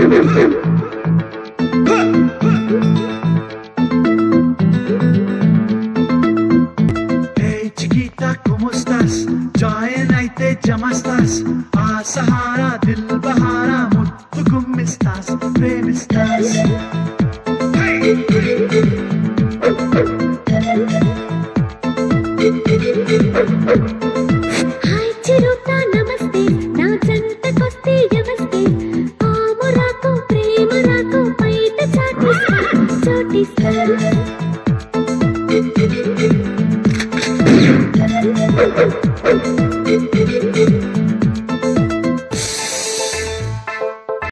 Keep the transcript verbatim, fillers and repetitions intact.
Hey chiquita, ¿cómo estás? Join అయితే జమస్తాస్ ఆ Sahara Dil బహారా ముద్దు గుమ్మిస్తాస్ ప్రేమిస్తాస్ హాయ్ చిరుతా నమస్తే నా జంటకొస్తే యమస్తే ఆమురాకు ప్రేమ రాకు బయట చాటిస్తా చోటిస్తా Thank you.